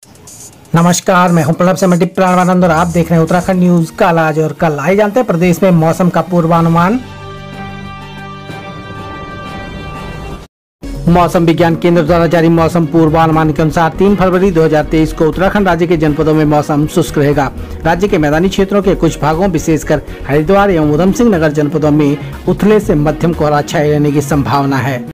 नमस्कार, मैं हूं प्रणव से मंडी प्राणवानंद और आप देख रहे हैं उत्तराखंड न्यूज कल आज और कल। आइए जानते हैं प्रदेश में मौसम का पूर्वानुमान। मौसम विज्ञान केंद्र द्वारा जारी मौसम पूर्वानुमान के अनुसार 3 फरवरी 2023 को उत्तराखंड राज्य के जनपदों में मौसम शुष्क रहेगा। राज्य के मैदानी क्षेत्रों के कुछ भागों विशेषकर हरिद्वार एवं उधम सिंह नगर जनपदों में उथले से मध्यम कोहरा छाये रहने की संभावना है।